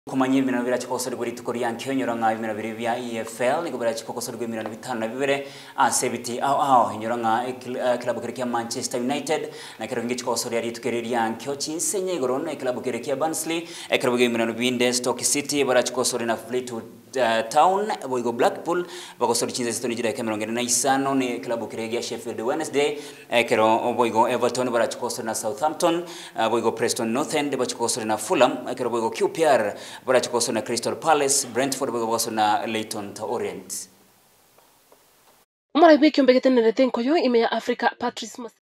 Kumanyira ibintu birachikoso rwuri tukoriya nkonyora nka ibintu biri bya EFL niko birachikoso rwuri ibintu bitanu bibere asebiti aho nyora nka club kerekia Manchester United na kero ngicikoso yari tukereria nkyo cinsenye gorona club kerekia Barnsley club ibintu binde Stoke City barachikoso na Fleetwood Town boigo Blackpool bakosori cinze stoni jira Cameron na isano ni club kerekia Sheffield Wednesday kero boigo Everton barachikoso na Southampton boigo Preston North End barachikoso na Fulham kero boigo QPR barachikoso na Crystal Palace, Brentford barachikoso na Leyton Orient. Mara wiki mbegete nerete nkoyo ime ya Africa Patrice